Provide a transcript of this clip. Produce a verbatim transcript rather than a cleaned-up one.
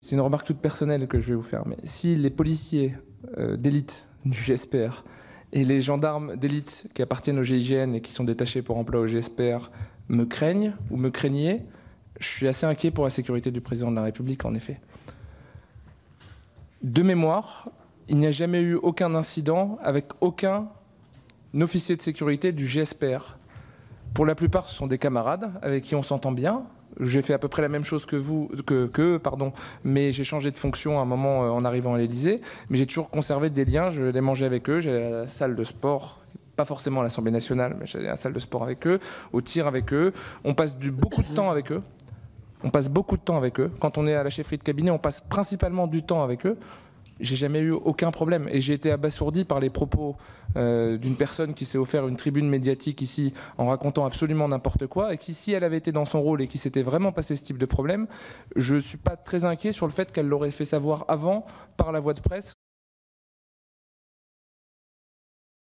c'est une remarque toute personnelle que je vais vous faire, mais si les policiers euh, d'élite du G S P R et les gendarmes d'élite qui appartiennent au G I G N et qui sont détachés pour emploi au G S P R me craignent ou me craignaient, je suis assez inquiet pour la sécurité du président de la République, en effet. De mémoire, il n'y a jamais eu aucun incident avec aucun officier de sécurité du G S P R. Pour la plupart, ce sont des camarades avec qui on s'entend bien. J'ai fait à peu près la même chose que vous, que, que pardon, mais j'ai changé de fonction à un moment en arrivant à l'Élysée. Mais j'ai toujours conservé des liens, je les mangeais avec eux, j'allais à la salle de sport, pas forcément à l'Assemblée nationale, mais j'allais à la salle de sport avec eux, au tir avec eux. On passe du, beaucoup de temps avec eux. On passe beaucoup de temps avec eux. Quand on est à la chefferie de cabinet, on passe principalement du temps avec eux. J'ai jamais eu aucun problème et j'ai été abasourdi par les propos euh, d'une personne qui s'est offert une tribune médiatique ici en racontant absolument n'importe quoi et qui, si elle avait été dans son rôle et qui s'était vraiment passé ce type de problème, je ne suis pas très inquiet sur le fait qu'elle l'aurait fait savoir avant par la voie de presse